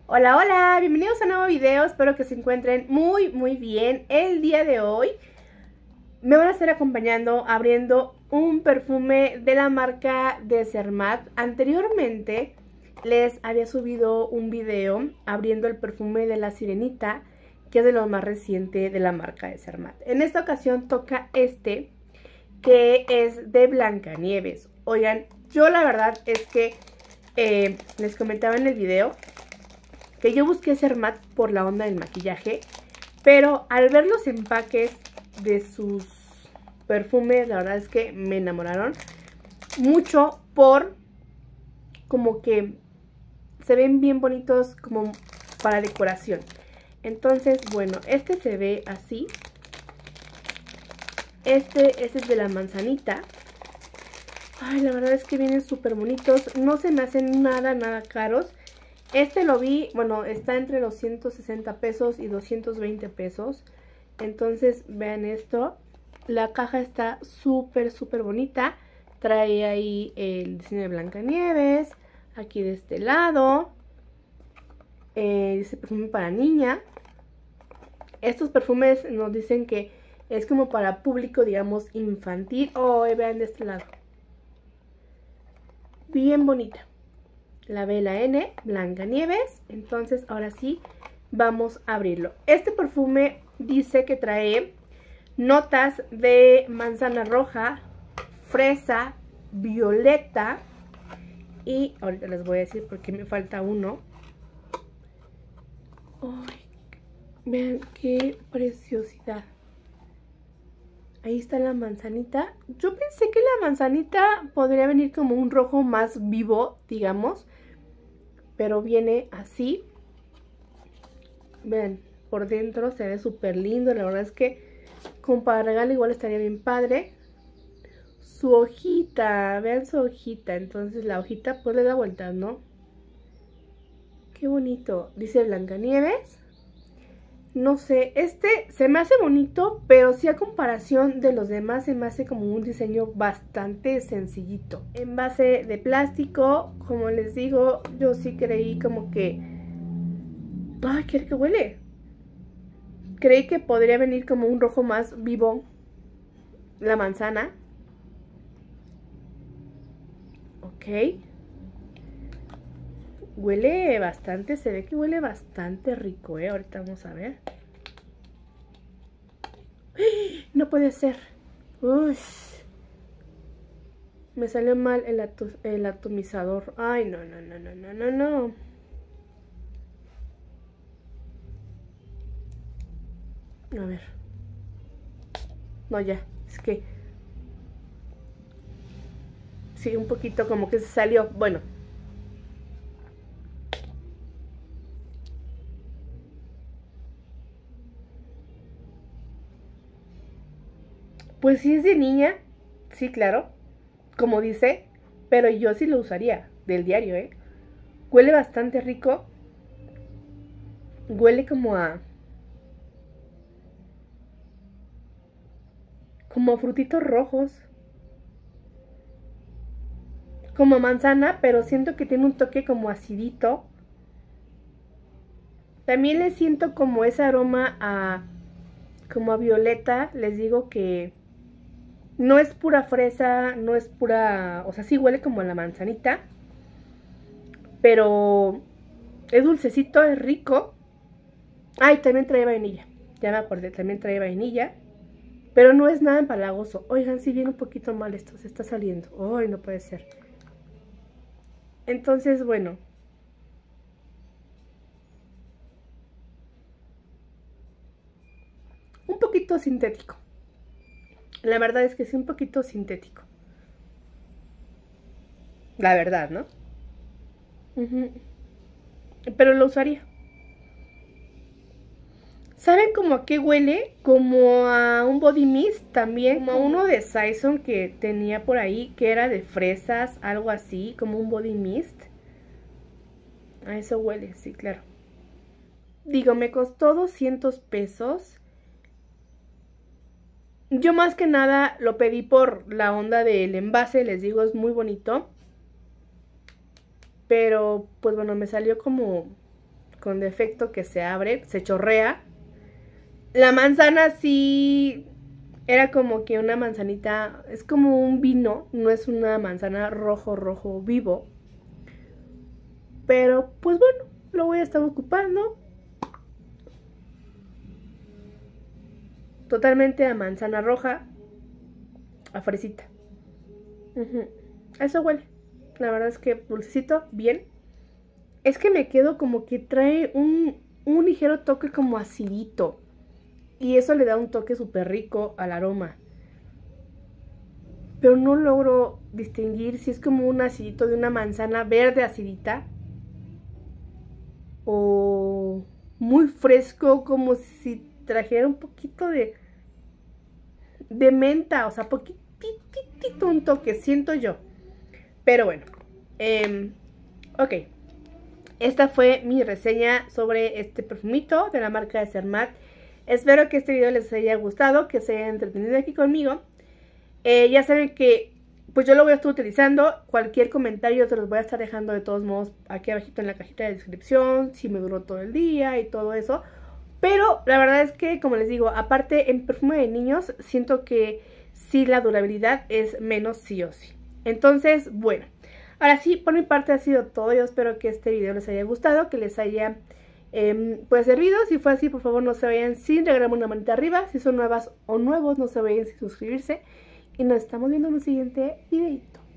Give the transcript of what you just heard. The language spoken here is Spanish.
Hola, hola, bienvenidos a un nuevo video, espero que se encuentren muy bien. El día de hoy me van a estar acompañando abriendo un perfume de la marca de Zermatt. Anteriormente les había subido un video abriendo el perfume de la Sirenita, que es de lo más reciente de la marca de Zermatt. En esta ocasión toca este, que es de Blancanieves. Oigan, yo la verdad es que les comentaba en el video que yo busqué Zermatt por la onda del maquillaje, pero al ver los empaques de sus perfumes, la verdad es que me enamoraron mucho por como que se ven bien bonitos como para decoración. Entonces, bueno, este se ve así. Este es de la manzanita. Ay, la verdad es que vienen súper bonitos. No se me hacen nada caros. Este lo vi, bueno, está entre los 160 pesos y 220 pesos. Entonces, vean esto. La caja está súper bonita. Trae ahí el diseño de Blancanieves. Aquí de este lado. Dice perfume para niña. Estos perfumes nos dicen que es como para público, digamos, infantil. Oh, vean de este lado. Bien bonita. La B, la N, Blancanieves. Entonces, ahora sí, vamos a abrirlo. Este perfume dice que trae notas de manzana roja, fresa, violeta. Y ahorita les voy a decir porque me falta uno. ¡Ay! Vean qué preciosidad. Ahí está la manzanita. Yo pensé que la manzanita podría venir como un rojo más vivo, digamos. Pero viene así. Vean, por dentro se ve súper lindo. La verdad es que como para regalo igual estaría bien padre. Su hojita, vean su hojita. Entonces la hojita pues le da vueltas, ¿no? Qué bonito. Dice Blancanieves. No sé, este se me hace bonito, pero sí a comparación de los demás se me hace como un diseño bastante sencillito. Envase de plástico, como les digo, yo sí creí como que... ¡Ay, qué rico huele! Creí que podría venir como un rojo más vivo la manzana. Ok. Huele bastante, se ve que huele bastante rico, ¿eh? Ahorita vamos a ver. No puede ser. Uy. Me salió mal el atomizador. Ay, no. A ver. No, ya. Es que... sí, un poquito como que se salió. Bueno. Pues sí es de niña. Sí, claro. Como dice. Pero yo sí lo usaría. Del diario, ¿eh? Huele bastante rico. Huele como a... como a frutitos rojos. Como manzana, pero siento que tiene un toque como acidito. También le siento como ese aroma a... como a violeta. Les digo que no es pura fresa, no es pura... o sea, sí huele como a la manzanita. Pero es dulcecito, es rico. Ay, también trae vainilla. Ya me acordé, también trae vainilla. Pero no es nada empalagoso. Oigan, si viene un poquito mal esto, se está saliendo. Ay, no puede ser. Entonces, bueno. Un poquito sintético. La verdad es que sí, un poquito sintético. La verdad, ¿no? Pero lo usaría. ¿Saben como a qué huele? Como a un body mist también. Como a uno de Saison que tenía por ahí, que era de fresas, algo así, como un body mist. A eso huele, sí, claro. Digo, me costó 200 pesos. Yo más que nada lo pedí por la onda del envase, les digo, es muy bonito. Pero, pues bueno, me salió como con defecto que se abre, se chorrea. La manzana sí era como que una manzanita, es como un vino, no es una manzana rojo vivo. Pero pues bueno, lo voy a estar ocupando. Totalmente a manzana roja, a fresita. Eso huele. La verdad es que dulcecito, bien. Es que me quedo como que trae un ligero toque como acidito. Y eso le da un toque súper rico al aroma. Pero no logro distinguir si es como un acidito de una manzana verde acidita. O muy fresco, como si trajera un poquito de menta. O sea, poquitito un toque, siento yo. Pero bueno. Ok. Esta fue mi reseña sobre este perfumito de la marca de Zermatt. Espero que este video les haya gustado, que se hayan entretenido aquí conmigo. Ya saben que pues yo lo voy a estar utilizando. Cualquier comentario se los voy a estar dejando de todos modos aquí abajito en la cajita de descripción, si me duró todo el día y todo eso. Pero la verdad es que, como les digo, aparte en perfume de niños, siento que sí la durabilidad es menos sí o sí. Entonces, bueno, ahora sí, por mi parte ha sido todo. Yo espero que este video les haya gustado, que les haya pues servido. Si fue así, por favor no se vayan sin regalarme una manita arriba. Si son nuevas o nuevos, no se vayan sin suscribirse. Y nos estamos viendo en un siguiente videito.